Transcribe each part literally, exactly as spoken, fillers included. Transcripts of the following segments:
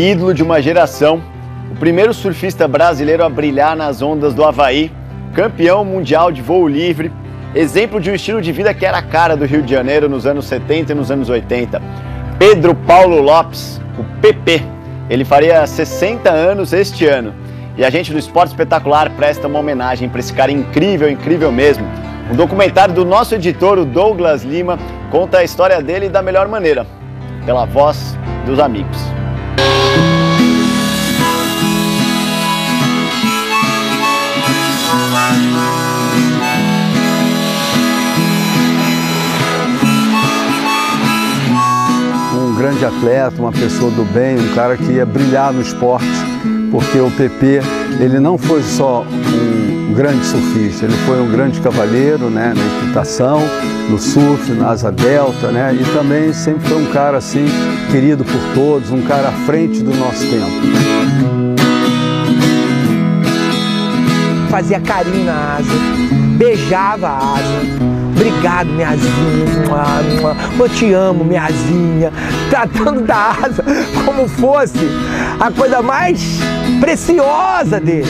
Ídolo de uma geração, o primeiro surfista brasileiro a brilhar nas ondas do Havaí, campeão mundial de voo livre, exemplo de um estilo de vida que era a cara do Rio de Janeiro nos anos setenta e nos anos oitenta. Pedro Paulo Lopes, o P P. Ele faria sessenta anos este ano. E a gente do Esporte Espetacular presta uma homenagem para esse cara incrível, incrível mesmo. Um documentário do nosso editor, o Douglas Lima, conta a história dele da melhor maneira, pela voz dos amigos. Um grande atleta, uma pessoa do bem, um cara que ia brilhar no esporte, porque o P P, ele não foi só um grande surfista, ele foi um grande cavalheiro, né, na equitação, no surf, na asa delta, né, e também sempre foi um cara assim, querido por todos, um cara à frente do nosso tempo. Fazia carinho na asa, beijava a asa. Obrigado, minha asinha, eu te amo, minha asinha, tratando da asa como fosse a coisa mais preciosa dele.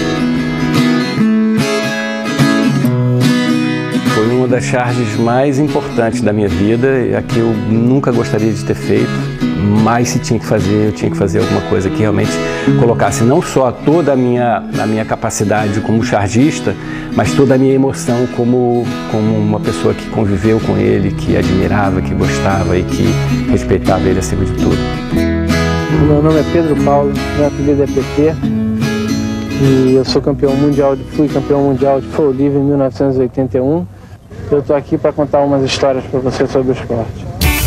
Foi uma das charges mais importantes da minha vida, a que eu nunca gostaria de ter feito, mas se tinha que fazer, eu tinha que fazer alguma coisa que realmente colocasse não só toda a minha, a minha capacidade como chargista, mas toda a minha emoção como, como uma pessoa que conviveu com ele, que admirava, que gostava e que respeitava ele acima de tudo. Meu nome é Pedro Paulo, meu apelido é P P e eu sou campeão mundial, de, fui campeão mundial de voo livre em mil novecentos e oitenta e um. Eu estou aqui para contar umas histórias para você sobre o esporte.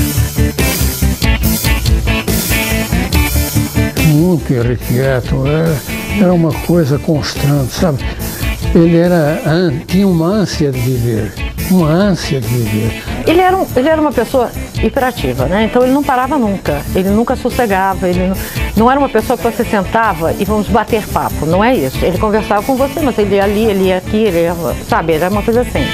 Muito irrequieto, era, era uma coisa constante, sabe? Ele era, tinha uma ânsia de viver, uma ânsia de viver. Ele era, um, ele era uma pessoa hiperativa, né? Então ele não parava nunca, ele nunca sossegava, ele não, não era uma pessoa que você sentava e vamos bater papo, não é isso. Ele conversava com você, mas ele ia ali, ele ia aqui, ele ia, sabe, era uma coisa assim.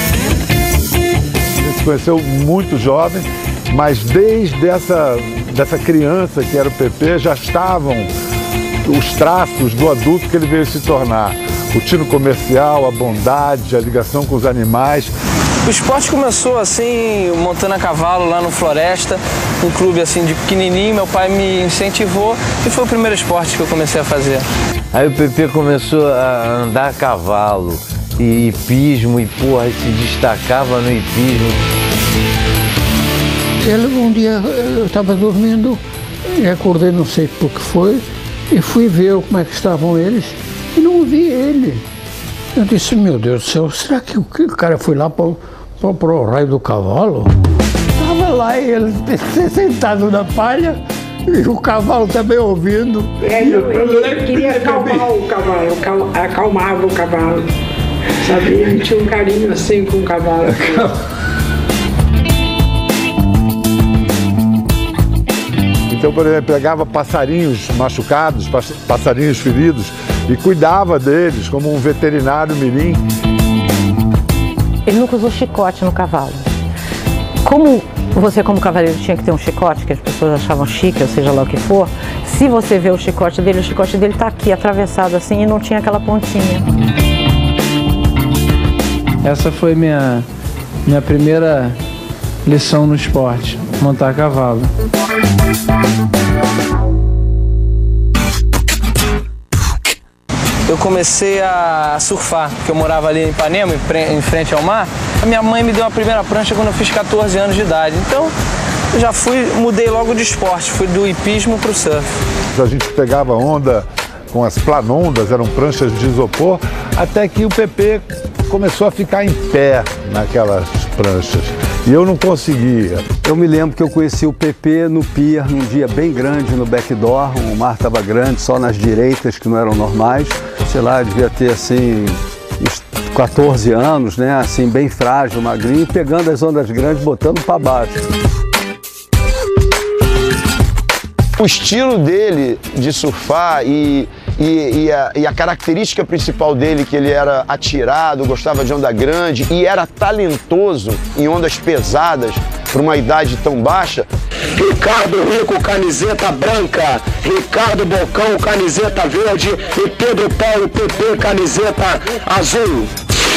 A gente se conheceu muito jovem, mas desde essa, dessa criança que era o P P já estavam os traços do adulto que ele veio se tornar. O tino comercial, a bondade, a ligação com os animais. O esporte começou assim, montando a cavalo lá no Floresta, um clube assim de pequenininho, meu pai me incentivou e foi o primeiro esporte que eu comecei a fazer. Aí o P P começou a andar a cavalo e hipismo e porra, se destacava no hipismo. Ele, um dia eu estava dormindo e acordei, não sei por que foi, e fui ver como é que estavam eles. E não vi ele. Eu disse, meu Deus do céu, será que o cara foi lá para o raio do cavalo? Estava lá e ele sentado na palha e o cavalo também ouvindo. Ele, ele queria acalmar o cavalo, acalmava o cavalo. Sabe? Ele tinha um carinho assim com o cavalo. Então, por exemplo, pegava passarinhos machucados, passarinhos feridos e cuidava deles como um veterinário mirim. Ele nunca usou chicote no cavalo. Como você, como cavaleiro, tinha que ter um chicote, que as pessoas achavam chique, ou seja lá o que for, se você vê o chicote dele, o chicote dele está aqui, atravessado assim, e não tinha aquela pontinha. Essa foi minha, minha primeira lição no esporte, montar cavalo. Eu comecei a surfar, porque eu morava ali em Ipanema, em frente ao mar. A minha mãe me deu a primeira prancha quando eu fiz quatorze anos de idade. Então, eu já fui, mudei logo de esporte, fui do hipismo para o surf. A gente pegava onda com as planondas, eram pranchas de isopor, até que o P P começou a ficar em pé naquelas pranchas. E eu não conseguia. Eu me lembro que eu conheci o P P no pier, num dia bem grande no backdoor. O mar estava grande, só nas direitas, que não eram normais. Sei lá, devia ter assim uns quatorze anos, né? Assim, bem frágil, magrinho, pegando as ondas grandes, botando para baixo. O estilo dele de surfar e, e, e, a, e a característica principal dele, que ele era atirado, gostava de onda grande e era talentoso em ondas pesadas, para uma idade tão baixa. Ricardo Rico, camiseta branca, Ricardo Bocão, camiseta verde e Pedro Paulo, P P, camiseta azul.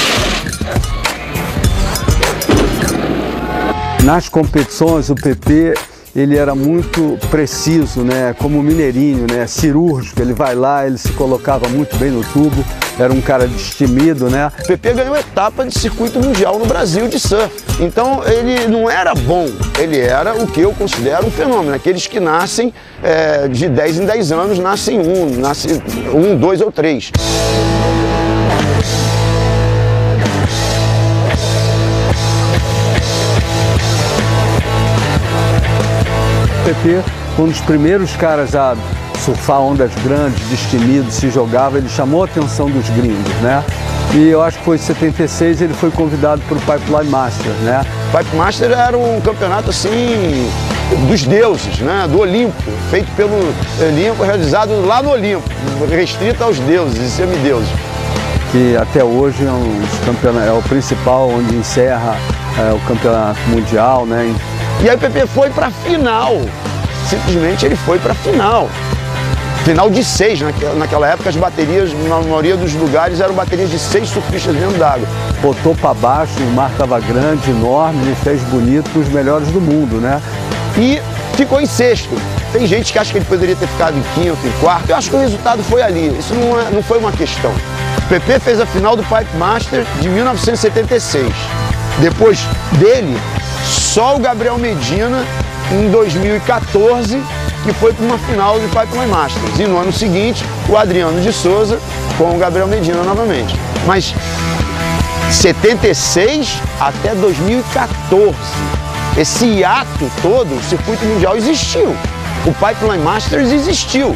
Nas competições, o P P ele era muito preciso, né? Como mineirinho, né? Cirúrgico. Ele vai lá, ele se colocava muito bem no tubo, era um cara destemido, né? O P P ganhou etapa de circuito mundial no Brasil de surf. Então ele não era bom, ele era o que eu considero um fenômeno. Aqueles que nascem é, de dez em dez anos, nascem um, nascem um, dois ou três. O P P, um dos primeiros caras a surfar ondas grandes, destemido, se jogava, ele chamou a atenção dos gringos, né? E eu acho que foi em setenta e seis ele foi convidado para o Pipeline Master, né? O Pipe Master era um campeonato assim dos deuses, né? Do Olimpo, feito pelo Olimpo, realizado lá no Olimpo, restrito aos deuses e semideuses. Que até hoje é, um campeonato, é o principal, onde encerra é, o campeonato mundial, né? E aí o P P foi para a final, simplesmente ele foi para a final. Final de seis, naquela época as baterias, na maioria dos lugares, eram baterias de seis surfistas dentro d'água. Botou para baixo, o mar estava grande, enorme, e fez bonito para os melhores do mundo, né? E ficou em sexto. Tem gente que acha que ele poderia ter ficado em quinto, em quarto. Eu acho que o resultado foi ali, isso não, é, não foi uma questão. O P P fez a final do Pipe Master de mil novecentos e setenta e seis. Depois dele, só o Gabriel Medina, em dois mil e quatorze, que foi para uma final de Pipeline Masters. E no ano seguinte, o Adriano de Souza com o Gabriel Medina novamente. Mas setenta e seis até dois mil e quatorze, esse hiato todo, o circuito mundial existiu. O Pipeline Masters existiu.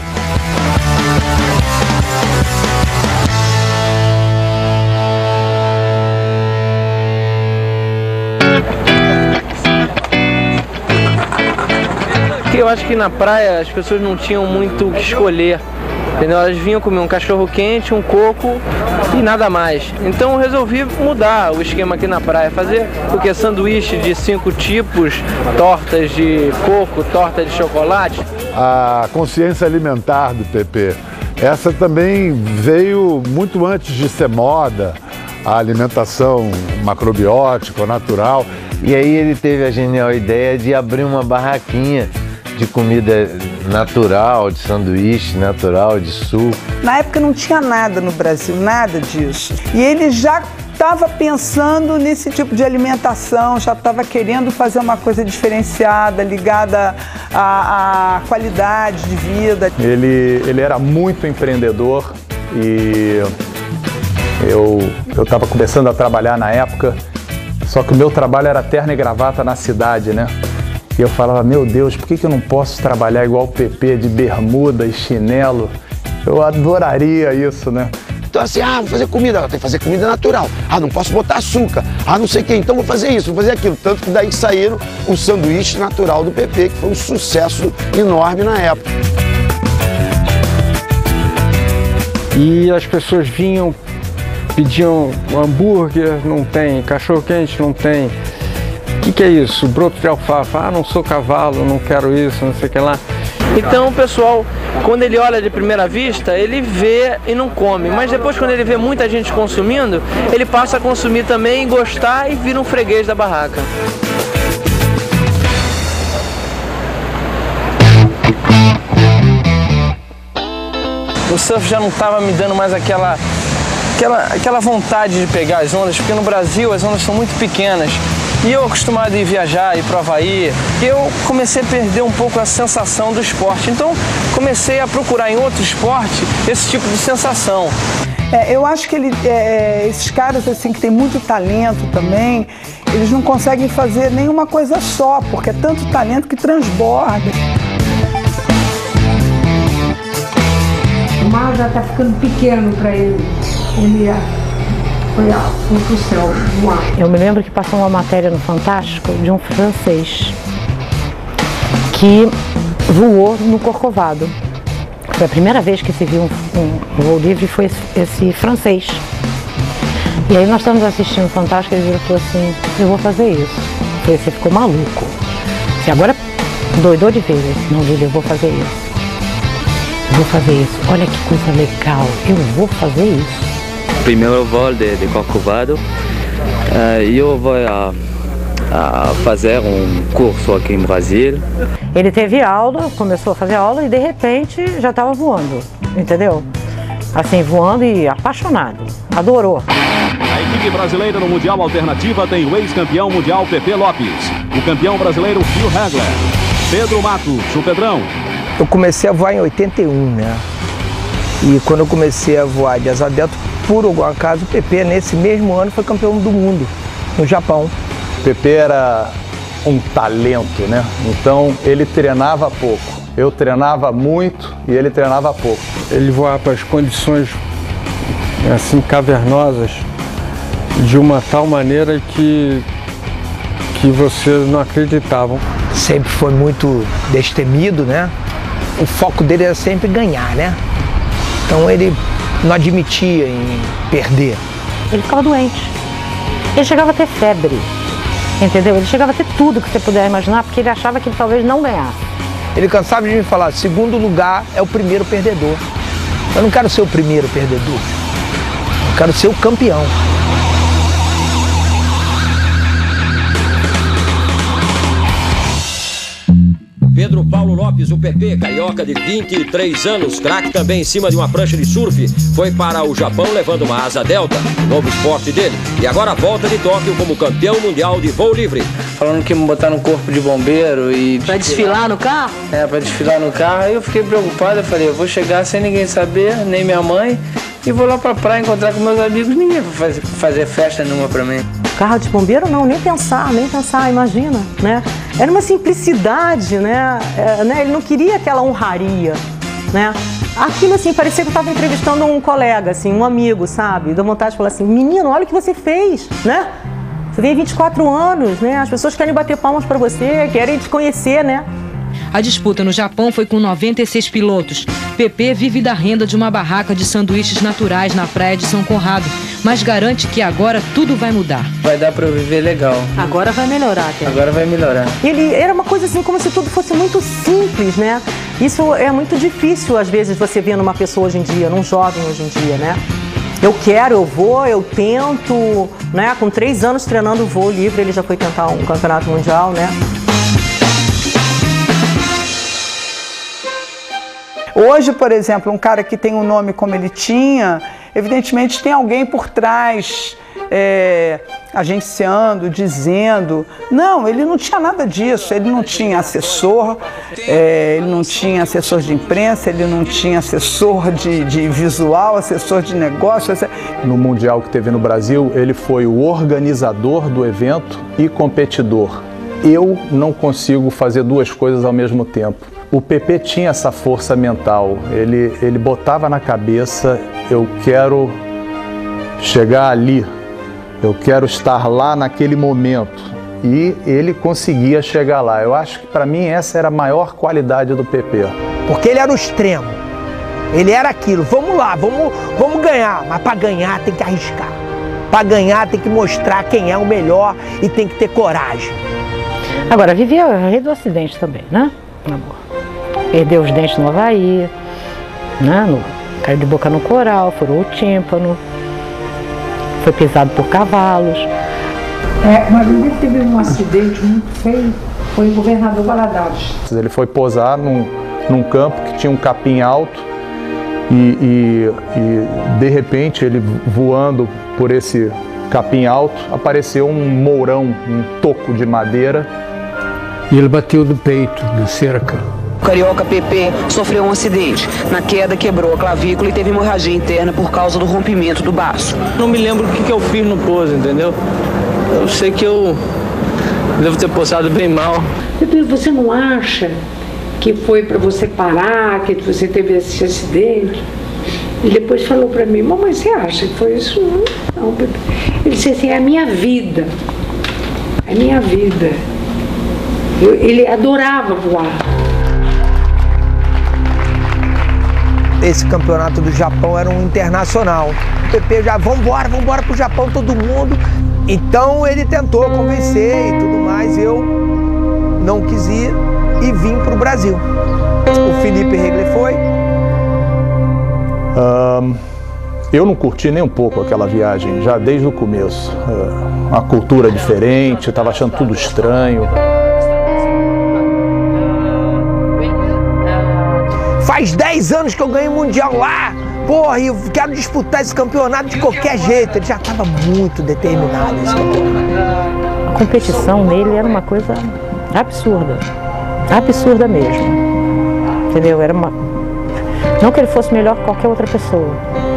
Eu acho que na praia as pessoas não tinham muito o que escolher, entendeu? Elas vinham comer um cachorro quente, um coco e nada mais. Então eu resolvi mudar o esquema aqui na praia, fazer o que? Sanduíche de cinco tipos, tortas de coco, torta de chocolate. A consciência alimentar do P P, essa também veio muito antes de ser moda, a alimentação macrobiótica, natural. E aí ele teve a genial ideia de abrir uma barraquinha de comida natural, de sanduíche natural, de suco. Na época não tinha nada no Brasil, nada disso. E ele já estava pensando nesse tipo de alimentação, já estava querendo fazer uma coisa diferenciada, ligada à, à qualidade de vida. Ele, ele era muito empreendedor e eu eu estava começando a trabalhar na época, só que o meu trabalho era terno e gravata na cidade, né? E eu falava, meu Deus, por que que eu não posso trabalhar igual o P P, de bermuda e chinelo? Eu adoraria isso, né? Então assim, ah, vou fazer comida, tem que fazer comida natural. Ah, não posso botar açúcar. Ah, não sei o que, então vou fazer isso, vou fazer aquilo. Tanto que daí saíram o sanduíche natural do P P, que foi um sucesso enorme na época. E as pessoas vinham, pediam hambúrguer, não tem, cachorro-quente, não tem. O que, que é isso? Broto de alfafa. Ah, não sou cavalo, não quero isso, não sei o que lá. Então o pessoal, quando ele olha de primeira vista, ele vê e não come. Mas depois, quando ele vê muita gente consumindo, ele passa a consumir também, gostar e vira um freguês da barraca. O surf já não estava me dando mais aquela, aquela, aquela vontade de pegar as ondas, porque no Brasil as ondas são muito pequenas. E eu, acostumado a ir viajar, ir para o Havaí, eu comecei a perder um pouco a sensação do esporte. Então, comecei a procurar em outro esporte esse tipo de sensação. É, eu acho que ele, é, esses caras assim, que têm muito talento também, eles não conseguem fazer nenhuma coisa só, porque é tanto talento que transborda. O mar já está ficando pequeno para ele. Ele é... Foi pro céu, voar. Eu me lembro que passou uma matéria no Fantástico de um francês que voou no Corcovado. Foi a primeira vez que se viu um, um voo livre, foi esse, esse francês. E aí nós estamos assistindo o Fantástico e ele falou assim, eu vou fazer isso. falei, você ficou maluco. Você agora doidou de ver isso. Não, Lília, eu vou fazer isso. Eu vou fazer isso. Olha que coisa legal. Eu vou fazer isso. Primeiro voo de, de Corcovado. Uh, eu vou a, a fazer um curso aqui em Brasília. Ele teve aula, começou a fazer aula e de repente já estava voando, entendeu? Assim, voando e apaixonado, adorou. A equipe brasileira no Mundial Alternativa tem o ex-campeão mundial Pepe Lopes, o campeão brasileiro Phil Hagler, Pedro Matos, o Pedrão. Eu comecei a voar em oitenta e um, né? E quando eu comecei a voar de asa delta, por algum acaso, o Pepe, nesse mesmo ano, foi campeão do mundo, no Japão. O Pepe era um talento, né? Então, ele treinava pouco. Eu treinava muito e ele treinava pouco. Ele voava para as condições, assim, cavernosas, de uma tal maneira que, que vocês não acreditavam. Sempre foi muito destemido, né? O foco dele era sempre ganhar, né? Então ele não admitia em perder. Ele ficava doente. Ele chegava a ter febre, entendeu? Ele chegava a ter tudo que você puder imaginar, porque ele achava que ele talvez não ganhasse. Ele cansava de me falar, segundo lugar é o primeiro perdedor. Eu não quero ser o primeiro perdedor. Eu quero ser o campeão. Pedro Paulo Lopes, o Pepe, carioca de vinte e três anos, craque também em cima de uma prancha de surf, foi para o Japão levando uma asa delta, o novo esporte dele, e agora volta de Tóquio como campeão mundial de voo livre. Falando que ia me botar no corpo de bombeiro e... Pra desfilar no carro? É, pra desfilar no carro. Aí eu fiquei preocupado, eu falei, eu vou chegar sem ninguém saber, nem minha mãe, e vou lá pra praia encontrar com meus amigos, ninguém vai fazer, fazer festa nenhuma pra mim. Carro de bombeiro não, nem pensar, nem pensar, imagina, né? Era uma simplicidade, né? É, né? Ele não queria aquela honraria, né? Aquilo assim, parecia que eu estava entrevistando um colega, assim, um amigo, sabe? Deu vontade de falar assim, menino, olha o que você fez, né? Você tem vinte e quatro anos, né? As pessoas querem bater palmas para você, querem te conhecer, né? A disputa no Japão foi com noventa e seis pilotos. Pepe vive da renda de uma barraca de sanduíches naturais na praia de São Conrado, mas garante que agora tudo vai mudar. Vai dar para eu viver legal. Agora vai melhorar, Pedro. Agora vai melhorar. Ele era uma coisa assim, como se tudo fosse muito simples, né? Isso é muito difícil, às vezes, você ver numa pessoa hoje em dia, num jovem hoje em dia, né? Eu quero, eu vou, eu tento, né? Com três anos treinando voo livre, ele já foi tentar um campeonato mundial, né? Hoje, por exemplo, um cara que tem um nome como ele tinha, evidentemente tem alguém por trás, é, agenciando, dizendo. Não, ele não tinha nada disso, ele não tinha assessor, é, ele não tinha assessor de imprensa, ele não tinha assessor de, de visual, assessor de negócio. No Mundial que teve no Brasil, ele foi o organizador do evento e competidor. Eu não consigo fazer duas coisas ao mesmo tempo. O Pepe tinha essa força mental, ele, ele botava na cabeça, eu quero chegar ali, eu quero estar lá naquele momento. E ele conseguia chegar lá. Eu acho que para mim essa era a maior qualidade do Pepe. Porque ele era o extremo, ele era aquilo, vamos lá, vamos, vamos ganhar, mas para ganhar tem que arriscar. Para ganhar tem que mostrar quem é o melhor e tem que ter coragem. Agora, vivia a rei do acidente também, né? Amor. Perdeu os dentes no Havaí, né? No, caiu de boca no coral, furou o tímpano, foi pisado por cavalos. É, mas ele teve um acidente muito feio, foi em Governador Valadares. Ele foi posar num, num campo que tinha um capim alto e, e, e de repente ele voando por esse capim alto, apareceu um mourão, um toco de madeira. E ele bateu do peito, na cerca. O carioca Pepe sofreu um acidente. Na queda, quebrou a clavícula e teve hemorragia interna por causa do rompimento do baço. Não me lembro o que, que eu fiz no pouso, entendeu? Eu sei que eu devo ter posado bem mal. Pepe, você não acha que foi para você parar, que você teve esse acidente? E depois falou para mim, mamãe, você acha que foi isso? Não, Pepe. Ele disse assim, é a minha vida. É a minha vida. Eu, ele adorava voar. Esse campeonato do Japão era um internacional. O Pepe já, vambora, vambora pro Japão, todo mundo. Então ele tentou convencer e tudo mais, eu não quis ir e vim para o Brasil. O Felipe Regler foi. Um, eu não curti nem um pouco aquela viagem, já desde o começo. Uh, uma cultura diferente, estava achando tudo estranho. Faz dez anos que eu ganhei o Mundial lá. Porra, eu quero disputar esse campeonato de qualquer jeito. Ele já estava muito determinado esse campeonato. A competição nele era uma coisa absurda. Absurda mesmo. Entendeu? Era uma... Não que ele fosse melhor que qualquer outra pessoa,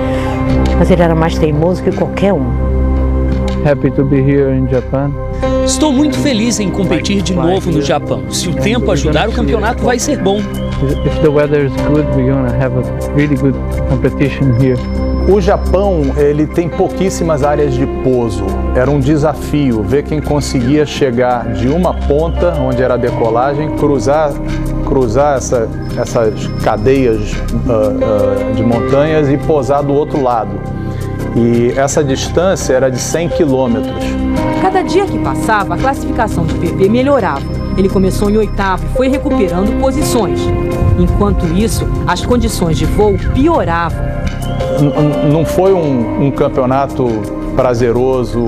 mas ele era mais teimoso que qualquer um. Happy to be here in Japan. Estou muito feliz em competir de novo no Japão. Se o tempo ajudar, o campeonato vai ser bom. If the weather is good, we're gonna have a really good competition here. O Japão, ele tem pouquíssimas áreas de pouso. Era um desafio ver quem conseguia chegar de uma ponta, onde era a decolagem, cruzar, cruzar essa, essas cadeias uh, uh, de montanhas e pousar do outro lado. E essa distância era de cem quilômetros. Cada dia que passava, a classificação de P P melhorava. Ele começou em oitavo e foi recuperando posições. Enquanto isso, as condições de voo pioravam. N- não foi um, um campeonato prazeroso,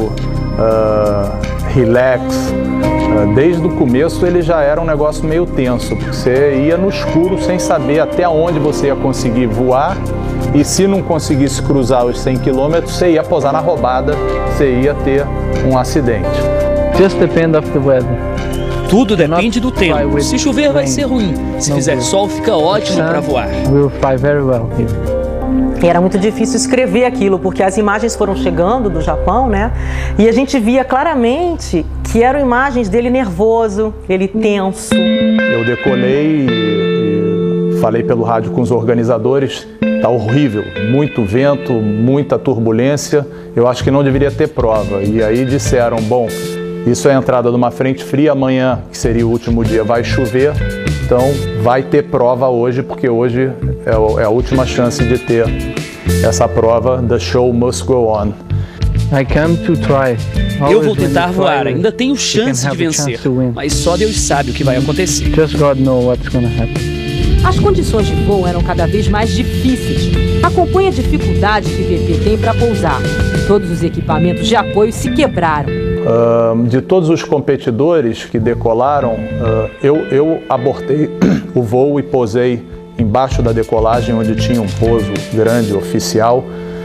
uh, relax. Uh, desde o começo ele já era um negócio meio tenso, porque você ia no escuro sem saber até onde você ia conseguir voar. E se não conseguisse cruzar os cem quilômetros, você ia pousar na roubada, você ia ter um acidente. Just depend of the weather. Tudo depende do tempo. Se chover vai ser ruim. Se fizer sol fica ótimo para voar. We'll fly very well here. Era muito difícil escrever aquilo, porque as imagens foram chegando do Japão, né? E a gente via claramente que eram imagens dele nervoso, ele tenso. Eu decolei e, e falei pelo rádio com os organizadores. Tá horrível, muito vento, muita turbulência. Eu acho que não deveria ter prova. E aí disseram, bom, isso é a entrada de uma frente fria, amanhã, que seria o último dia, vai chover, então vai ter prova hoje, porque hoje é a última chance de ter essa prova, the show must go on. I come to try. Eu vou tentar voar, ainda tenho chance de vencer, mas só Deus sabe o que vai acontecer. Just God knows what's gonna happen. As condições de voo eram cada vez mais difíceis. Acompanhe a dificuldade que P P tem para pousar. Todos os equipamentos de apoio se quebraram. Uh, de todos os competidores que decolaram, uh, eu, eu abortei o voo e pousei embaixo da decolagem, onde tinha um pouso grande, oficial.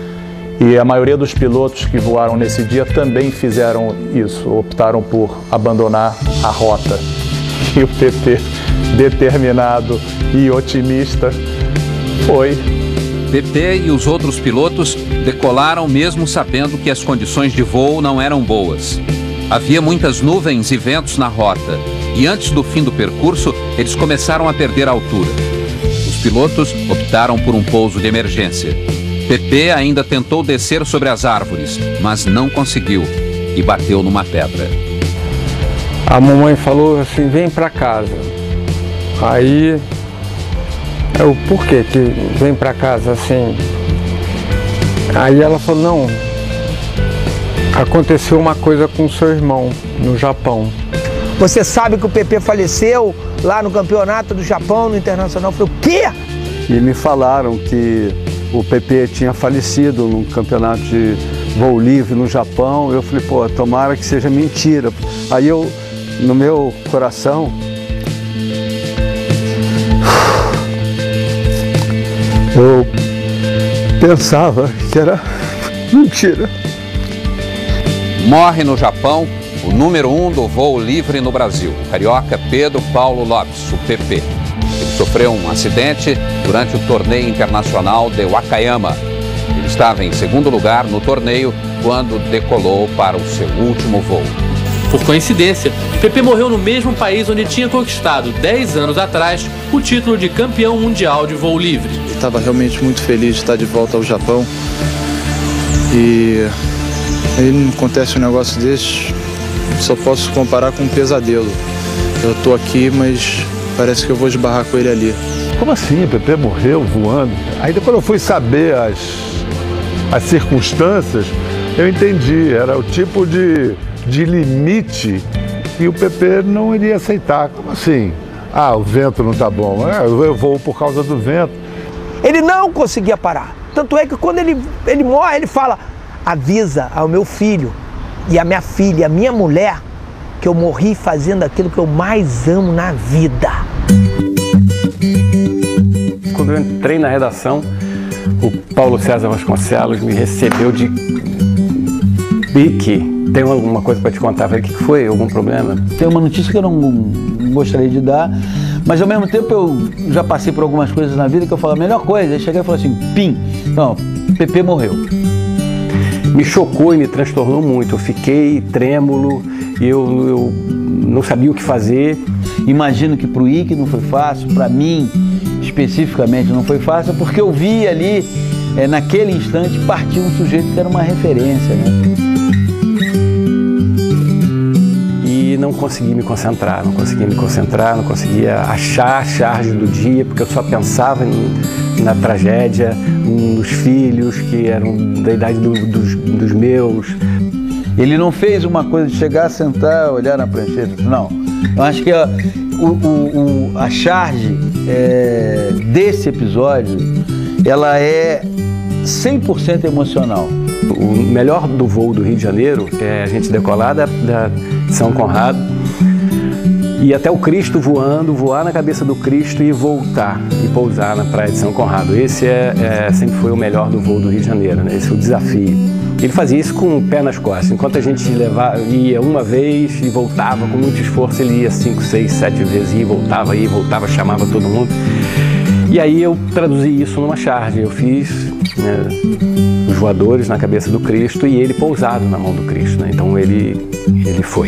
E a maioria dos pilotos que voaram nesse dia também fizeram isso, optaram por abandonar a rota. E o P P, determinado e otimista, foi. P P e os outros pilotos decolaram mesmo sabendo que as condições de voo não eram boas. Havia muitas nuvens e ventos na rota, e antes do fim do percurso, eles começaram a perder a altura. Os pilotos optaram por um pouso de emergência. P P ainda tentou descer sobre as árvores, mas não conseguiu e bateu numa pedra. A mamãe falou assim, vem pra casa. Aí, eu, por que que vem pra casa assim? Aí ela falou, não, aconteceu uma coisa com seu irmão no Japão. Você sabe que o P P faleceu lá no campeonato do Japão, no Internacional? Eu falei, o quê? E me falaram que o P P tinha falecido num campeonato de voo livre no Japão. Eu falei, pô, tomara que seja mentira. Aí eu, no meu coração, eu pensava que era mentira. Morre no Japão o número um do voo livre no Brasil, o carioca Pedro Paulo Lopes, o P P. Ele sofreu um acidente durante o torneio internacional de Wakayama. Ele estava em segundo lugar no torneio quando decolou para o seu último voo. Por coincidência, P P morreu no mesmo país onde tinha conquistado dez anos atrás o título de campeão mundial de voo livre. Estava realmente muito feliz de estar de volta ao Japão. E aí não acontece um negócio desse, só posso comparar com um pesadelo. Eu tô aqui, mas parece que eu vou esbarrar com ele ali. Como assim? O P P morreu voando? Aí depois eu fui saber as, as circunstâncias. Eu entendi, era o tipo de, de limite que o P P não iria aceitar. Como assim? Ah, o vento não está bom. É, eu vou por causa do vento. Ele não conseguia parar. Tanto é que quando ele, ele morre, ele fala: avisa ao meu filho e à minha filha, a minha mulher, que eu morri fazendo aquilo que eu mais amo na vida. Quando eu entrei na redação, o Paulo César Vasconcelos me recebeu de pique. Tem alguma coisa para te contar? Eu falei: o que foi? Algum problema? Tem uma notícia que eu não gostaria de dar, mas ao mesmo tempo eu já passei por algumas coisas na vida que eu falo a melhor coisa. Aí cheguei e falei assim: pim, não, P P morreu. Me chocou e me transtornou muito. Eu fiquei trêmulo, eu, eu não sabia o que fazer. Imagino que para o Ike não foi fácil, para mim especificamente não foi fácil, porque eu vi ali, é, naquele instante, partir um sujeito que era uma referência, né? E não consegui me concentrar, não conseguia me concentrar, não conseguia achar a charge do dia, porque eu só pensava em, na tragédia, nos filhos que eram da idade do, dos, dos meus. Ele não fez uma coisa de chegar, sentar, olhar na prancheta, não. Eu acho que a, o, o, o, a charge é, desse episódio, ela é cem por cento emocional. O melhor do voo do Rio de Janeiro é a gente decolar da, da São Conrado e até o Cristo voando, voar na cabeça do Cristo e voltar e pousar na praia de São Conrado. Esse é, é, sempre foi o melhor do voo do Rio de Janeiro, né? Esse é o desafio. Ele fazia isso com o pé nas costas. Enquanto a gente levava, ia uma vez e voltava com muito esforço, ele ia cinco, seis, sete vezes, ia e voltava, ia e voltava, chamava todo mundo. E aí eu traduzi isso numa charge. Eu fiz, né, os voadores na cabeça do Cristo e ele pousado na mão do Cristo, né? Então ele, ele foi.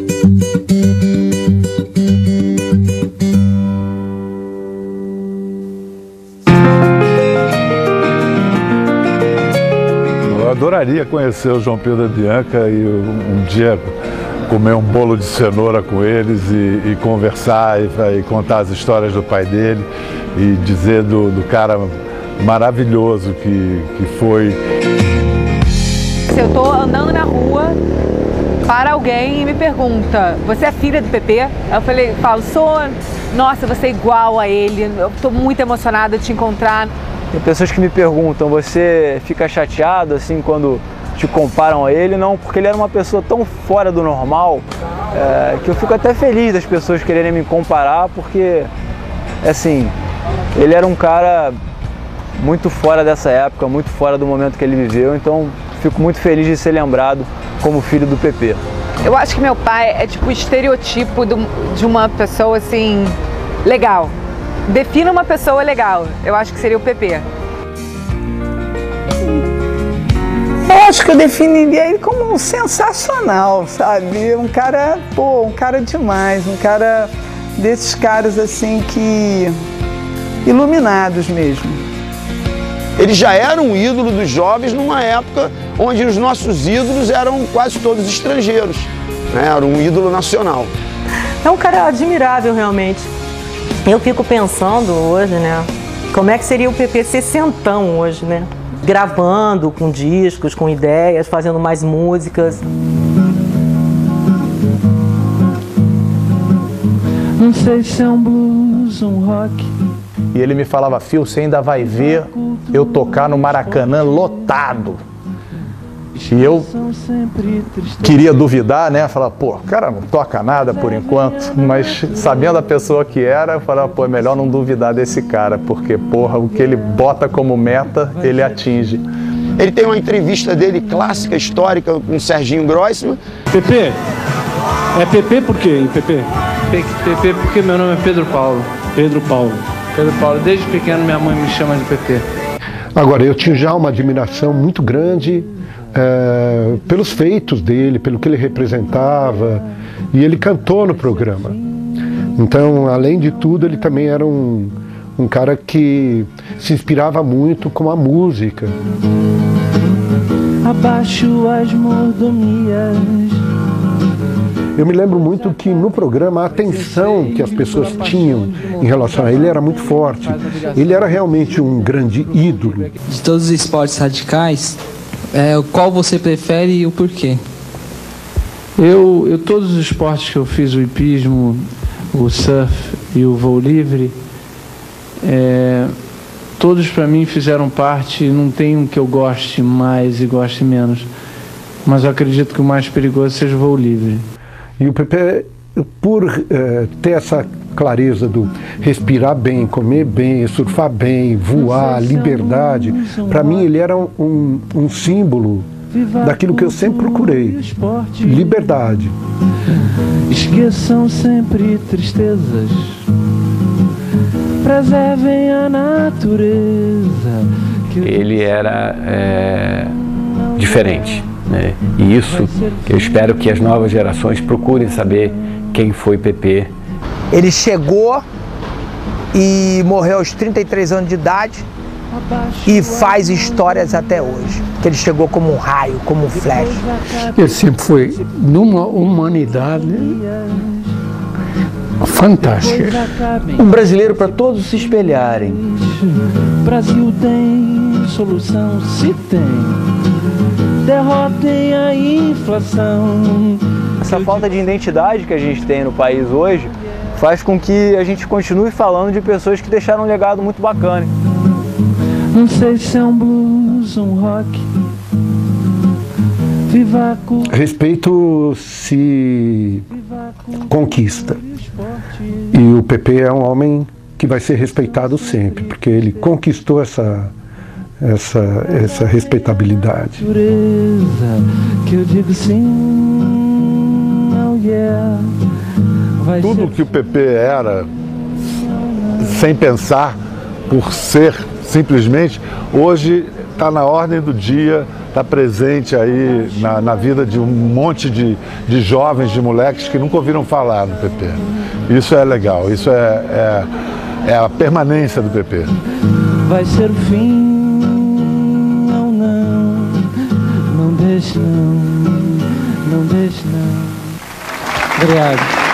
Eu adoraria conhecer o João Pedro e a Bianca e um dia comer um bolo de cenoura com eles e, e conversar e, e contar as histórias do pai dele e dizer do, do cara maravilhoso que, que foi. Se eu estou andando na rua, para alguém e me pergunta: você é filha do P P? Eu falei, falo, sou. Nossa, você é igual a ele, eu estou muito emocionada de te encontrar. Tem pessoas que me perguntam: você fica chateado assim quando te comparam a ele? Não, porque ele era uma pessoa tão fora do normal é, que eu fico até feliz das pessoas quererem me comparar, porque assim, ele era um cara muito fora dessa época, muito fora do momento que ele viveu, então fico muito feliz de ser lembrado como filho do P P. Eu acho que meu pai é tipo o estereotipo do, de uma pessoa assim, legal. Defina uma pessoa legal, eu acho que seria o P P. Eu acho que eu definiria ele como um sensacional, sabe? Um cara, pô, um cara demais, um cara desses caras assim que... iluminados mesmo. Ele já era um ídolo dos jovens numa época onde os nossos ídolos eram quase todos estrangeiros, né? Era um ídolo nacional. É um cara admirável, realmente. Eu fico pensando hoje, né, como é que seria o P P sessentão hoje, né? Gravando com discos, com ideias, fazendo mais músicas. Não sei se é um blues, um rock. E ele me falava: Fio, você ainda vai ver eu tocar no Maracanã lotado. E eu queria duvidar, né? Falar, pô, o cara não toca nada por enquanto. Mas sabendo a pessoa que era, eu falava, pô, é melhor não duvidar desse cara, porque, porra, o que ele bota como meta, ele atinge. Ele tem uma entrevista dele clássica, histórica, com o Serginho Grossman. P P? É P P por quê, em P P? P P porque meu nome é Pedro Paulo. Pedro Paulo. Pedro Paulo, desde pequeno minha mãe me chama de P P. Agora, eu tinha já uma admiração muito grande é, pelos feitos dele, pelo que ele representava, e ele cantou no programa. Então, além de tudo, ele também era um, um cara que se inspirava muito com a música. Abaixo as mordomias. Eu me lembro muito que no programa a atenção que as pessoas tinham em relação a ele era muito forte. Ele era realmente um grande ídolo. De todos os esportes radicais, é, qual você prefere e o porquê? Eu, eu, todos os esportes que eu fiz, o hipismo, o surf e o voo livre, é, todos para mim fizeram parte, não tem um que eu goste mais e goste menos, mas eu acredito que o mais perigoso seja o voo livre. E o Pepe, por uh, ter essa clareza do respirar bem, comer bem, surfar bem, voar, liberdade, para mim ele era um, um símbolo daquilo que eu sempre procurei, liberdade. Esqueçam sempre tristezas, preservem a natureza. Ele era é, diferente, né? E isso eu espero que as novas gerações procurem saber quem foi Pepe. Ele chegou e morreu aos trinta e três anos de idade e faz histórias até hoje. Que ele chegou como um raio, como um flash. Ele sempre foi numa humanidade fantástica. Um brasileiro para todos se espelharem. Brasil tem solução, se tem. Derrotem a inflação. Essa falta de identidade que a gente tem no país hoje faz com que a gente continue falando de pessoas que deixaram um legado muito bacana. Não sei se é um blues, um rock. Vivaco. Respeito se conquista. E o Pepe é um homem que vai ser respeitado sempre, porque ele conquistou essa, essa, essa respeitabilidade. Que eu digo sim, oh yeah. Tudo que o Pepe era, sem pensar, por ser simplesmente, hoje está na ordem do dia, está presente aí na, na vida de um monte de, de jovens, de moleques que nunca ouviram falar no Pepe. Isso é legal, isso é, é, é a permanência do Pepe. Vai ser o fim, não, não, não deixe não, não deixe não. Obrigado.